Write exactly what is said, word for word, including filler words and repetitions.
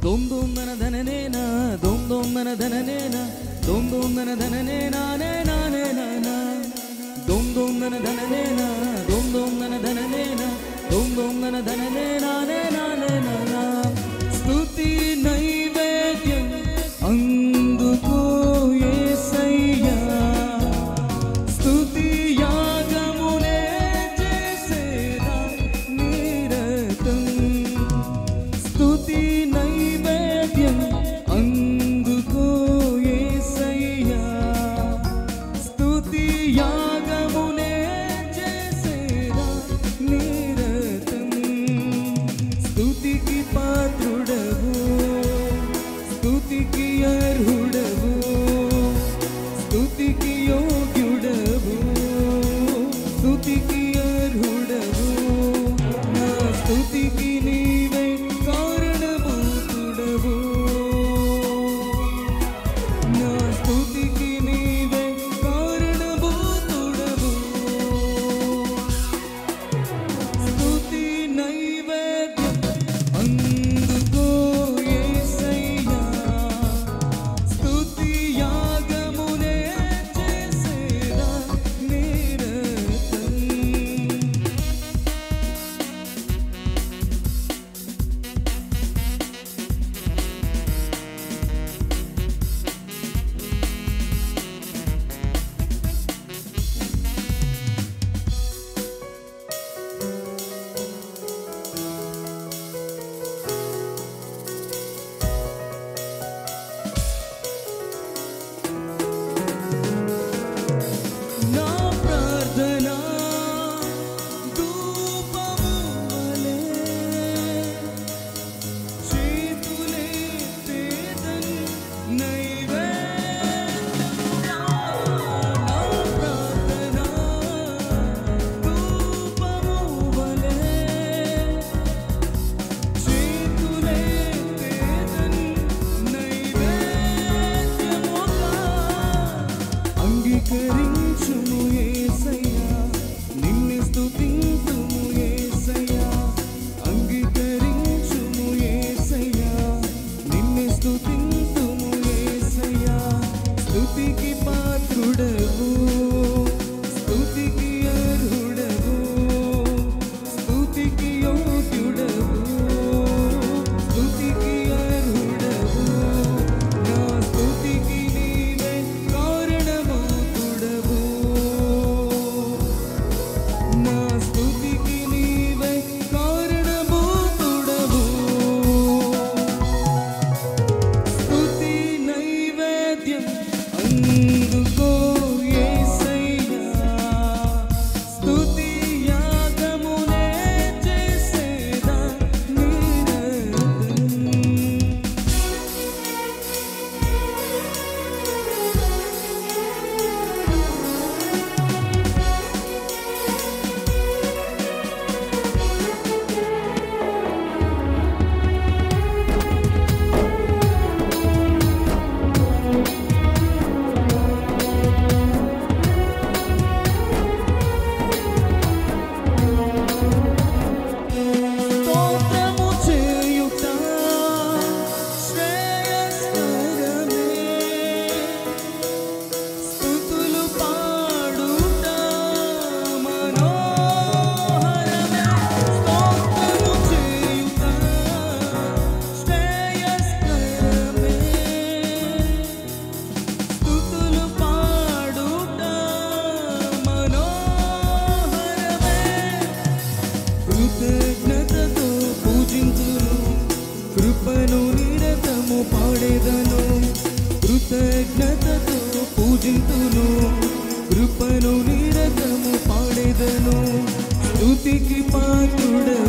దోం దోం దన ధననేనా దోం దోం దన ధననేనా దోం దోం దన ధననేనా నేనా నేనా దోం దోం దన ధననేనా దోం దోం దన ధననేనా దోం దోం దన ధననేనా నేనా నేనా స్తుతి నైవేద్యం అందుకో యేసయ్యా స్తుతి యాగమునే చేసేదా నిరతం స్తుతి నైవేద్యం అందుకో యేసయ్యా స్తుతి యాగమునే చేసేదా నిరతం స్తుతికి పాత్రుడవు స్తుతికి అర్హుడవు స్తుతికి యోగ్యుడవు స్తుతికి అర్హుడవు నా స్తుతికి నీవే కారణభూతుడవు నా స్తుతికి నీవే కారణభూతుడవు స్తుతి నైవేద్యం అందుకో యేసయ్యా స్తుతి యాగమునే చేసేదా నిరతం నా ప్రార్థన ధూపము వలె చేతులెత్తేదన్ నైవేద్యముగా నా ప్రార్థన ధూపము వలె చేతులెత్తేదన్ నైవేద్యముగా అంగీకరించుము యేసయ్యా నిన్ను స్తుతింతుము యేసయ్యా అంగీకరించుము యేసయ్యా నిన్ను స్తుతింతుము యేసయ్యా స్తుతికి పాత్రుడవు స్తుతికి అర్హుడవు స్తుతికి యోగ్యుడవు స్తుతికి అర్హుడవు నా స్తుతికి నీవే కారణభూతుడవు నా స్తుతికి నీవే కారణభూతుడవు స్తుతి నైవేద్యం అందుకో యేసయ్యా స్తుతి యాగమునే చేసేదా నిరతం స్తోత్రము చేయుట శ్రేయస్కరమే స్తుతులు పాడుట మనోహరమే స్తోత్రము చేయుట శ్రేయస్కరమే స్తుతులు పాడుట మనోహరమే కృతజ్ఞతతో పూజింతును కృపను నిరతము పాడేదను కృతజ్ఞతతో పూజింతును కృపను నిరతము పాడేదను స్తుతికి పాత్రుడవు